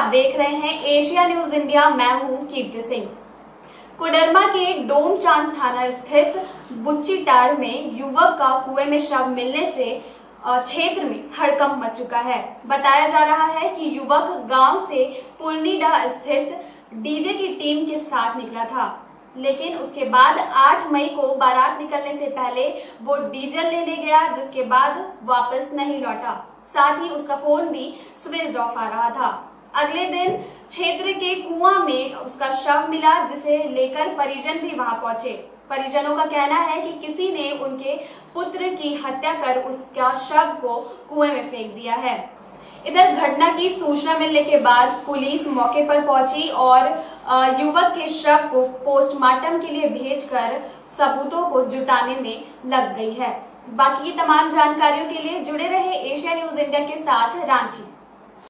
देख रहे हैं एशिया न्यूज इंडिया। मैं हूं कीर्ति सिंह। कोडरमा के डोमचांच थाना स्थित बुच्चीटार में युवक का कुएं में शव मिलने से क्षेत्र में हड़कंप मच चुका है। बताया जा रहा है कि युवक गांव से पुरनीडा स्थित डीजे की टीम के साथ निकला था, लेकिन उसके बाद 8 मई को बारात निकलने से पहले वो डीजल लेने गया, जिसके बाद वापस नहीं लौटा। साथ ही उसका फोन भी स्विच ऑफ आ रहा था। अगले दिन क्षेत्र के कुआं में उसका शव मिला, जिसे लेकर परिजन भी वहां पहुंचे। परिजनों का कहना है कि किसी ने उनके पुत्र की हत्या कर उसका शव को कुएं में फेंक दिया है। इधर घटना की सूचना मिलने के बाद पुलिस मौके पर पहुंची और युवक के शव को पोस्टमार्टम के लिए भेजकर सबूतों को जुटाने में लग गई है। बाकी तमाम जानकारियों के लिए जुड़े रहे एशिया न्यूज इंडिया के साथ रांची।